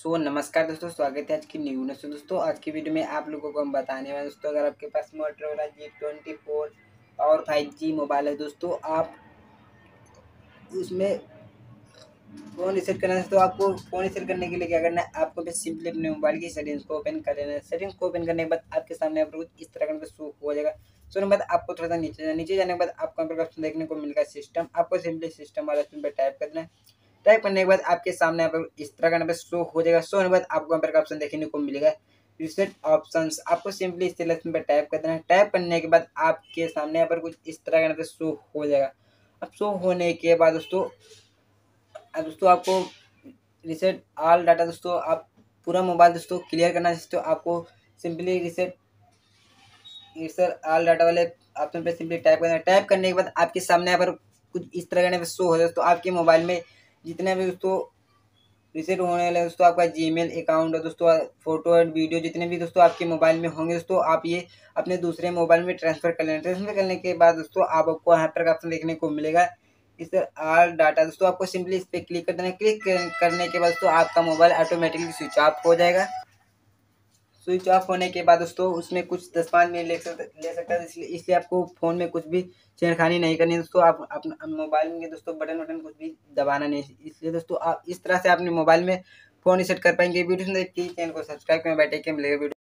नमस्कार दोस्तों, स्वागत है आज की न्यू वीडियो से। दोस्तों आज की वीडियो में आप लोगों को हम बताने वाले दोस्तों, अगर आपके पास मोटरोला G24 और 5G मोबाइल है दोस्तों, आप उसमें फ़ोन रीसेट करना है तो आपको फ़ोन रीसेट करने के लिए क्या करना है, आपको बस सिंपली अपने मोबाइल की सेटिंग्स को ओपन कर लेना है। सेटिंग्स को ओपन करने के बाद आपके सामने आप कुछ इस तरह का शो हो जाएगा। शो होने के बाद आपको थोड़ा सा नीचे जाने के बाद आपको यहाँ पर ऑप्शन देखने को मिलेगा सिस्टम। आपको सिंपली सिस्टम वाले ऑप्शन पर टाइप करना है। टाइप करने के बाद आपके सामने यहाँ पर इस तरह का यहाँ पे शो हो जाएगा। शो होने के बाद आपको यहाँ पर ऑप्शन देखने को मिलेगा रिसेट ऑप्शंस। आपको सिंपली इस ऑप्शन पर टाइप कर देना है। टाइप करने के बाद आपके सामने यहाँ पर कुछ इस तरह का यहाँ पे शो हो जाएगा। अब शो होने के बाद दोस्तों आपको रिसेट ऑल डाटा दोस्तों आप पूरा मोबाइल दोस्तों क्लियर करना है दोस्तों, आपको सिंपली रिसेट ऑल डाटा वाले ऑप्शन पे सिंपली टाइप करना है। टाइप करने के बाद आपके सामने यहाँ पर कुछ इस तरह का शो हो जाए दोस्तों। आपके मोबाइल में जितने भी दोस्तों रिसेट होने वाले दोस्तों आपका जीमेल अकाउंट है दोस्तों, फोटो एंड वीडियो जितने भी दोस्तों आपके मोबाइल में होंगे दोस्तों, आप ये अपने दूसरे मोबाइल में ट्रांसफर कर लेना। ट्रांसफर करने के बाद दोस्तों आपको यहाँ पर ऑप्शन देखने को मिलेगा इस ऑल डाटा दोस्तों, आपको सिंपली इस पर क्लिक कर देना है। क्लिक करने के बाद दोस्तों आपका मोबाइल ऑटोमेटिकली स्विच ऑफ हो जाएगा। स्विच ऑफ होने के बाद दोस्तों उसमें कुछ 10-5 मिनट ले सकता है, इसलिए आपको फ़ोन में कुछ भी छेड़खानी नहीं करनी है दोस्तों। आप अपना मोबाइल में दोस्तों बटन कुछ भी दबाना नहीं है। इसलिए दोस्तों आप इस तरह से अपने मोबाइल में फ़ोन रीसेट कर पाएंगे। वीडियो सुनने के लिए चैनल को सब्सक्राइब करें। बैठे के मिलेगा वीडियो।